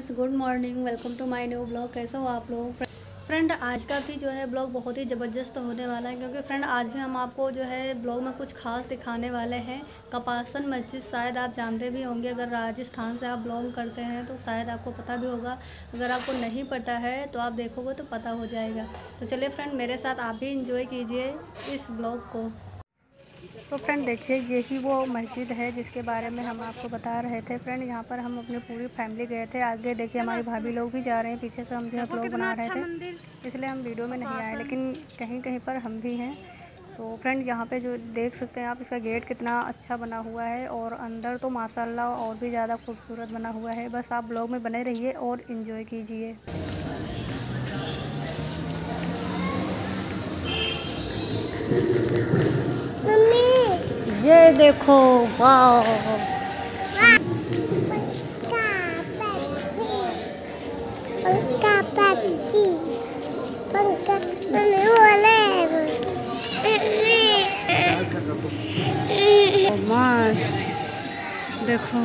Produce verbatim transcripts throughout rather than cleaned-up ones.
Friends, good morning. Welcome to my new blog. कैसे हो आप लोग? फ्रेंड, आज का भी जो है ब्लॉग बहुत ही ज़बरदस्त होने वाला है, क्योंकि फ्रेंड आज भी हम आपको जो है ब्लॉग में कुछ खास दिखाने वाले हैं। कपासन मस्जिद शायद आप जानते भी होंगे, अगर राजस्थान से आप ब्लॉग करते हैं तो शायद आपको पता भी होगा। अगर आपको नहीं पता है तो आप देखोगे तो पता हो जाएगा। तो चलिए फ्रेंड, मेरे साथ आप भी इंजॉय कीजिए इस ब्लॉग को। तो फ्रेंड देखिए, यही वो मस्जिद है जिसके बारे में हम आपको बता रहे थे। फ्रेंड, यहाँ पर हम अपनी पूरी फैमिली गए थे। आगे देखिए हमारी भाभी लोग भी जा रहे हैं, पीछे से हम जो है ब्लॉग बना रहे थे, इसलिए हम वीडियो में नहीं आए, लेकिन कहीं कहीं पर हम भी हैं। तो फ्रेंड, यहाँ पे जो देख सकते हैं आप, इसका गेट कितना अच्छा बना हुआ है और अंदर तो माशाल्लाह और भी ज़्यादा खूबसूरत बना हुआ है। बस आप ब्लॉग में बने रहिए और इन्जॉय कीजिए। ये देखो, वाह, मस्त देखो।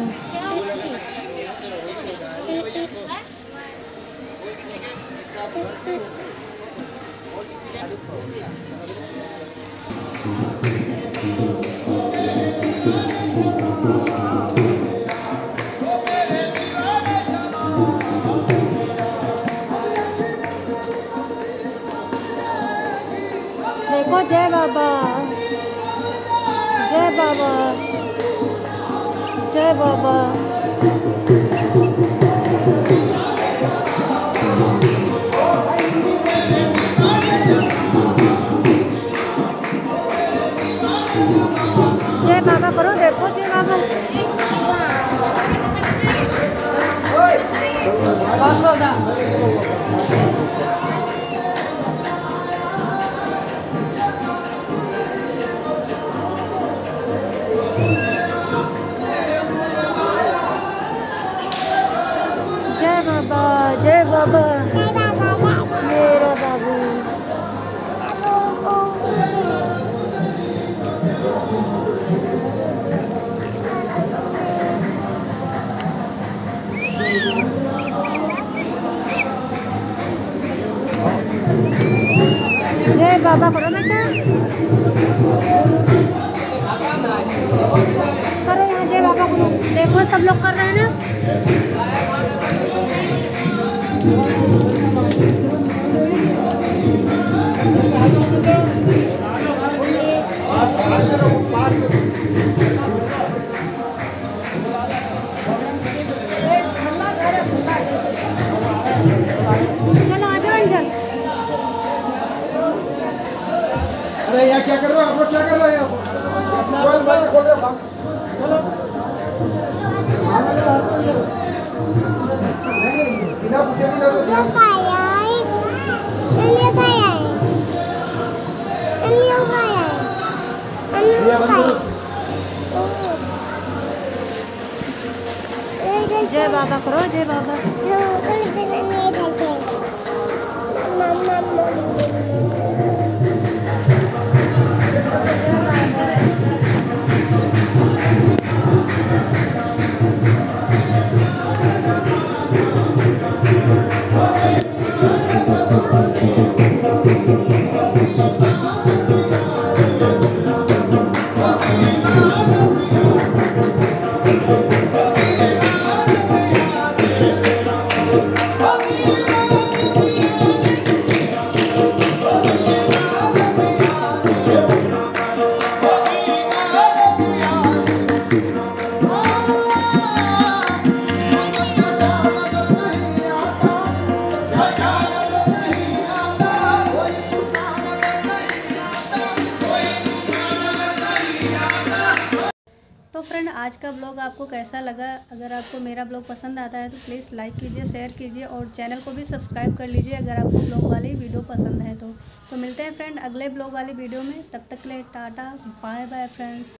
देखो, जय बाबा, जय बाबा, जय बाबा। जय बाबा करो, देखो जय बाबा। जय बाबा, जय बाबा, मेरा बाबू। जय बाबा करो बेटा, करो यहाँ जय बाबा करो। देखो सब लोग कर रहे हैं ना। चलो आ जाओ अंजल। अरे यहाँ क्या कर रहे हो आप लोग? क्या कर रहे हो? मोबाइल बाइक खोल रहे हो? चलो बिना पूछे नहीं लड़ो। Yo kayay, ano kayay, ano kayay, ano kayay. जय बाबा करो, जय बाबा। तो फ्रेंड, आज का ब्लॉग आपको कैसा लगा? अगर आपको मेरा ब्लॉग पसंद आता है तो प्लीज़ लाइक कीजिए, शेयर कीजिए और चैनल को भी सब्सक्राइब कर लीजिए अगर आपको ब्लॉग वाली वीडियो पसंद है तो। तो मिलते हैं फ्रेंड अगले ब्लॉग वाली वीडियो में। तब तक के लिए टाटा, बाय बाय फ्रेंड्स।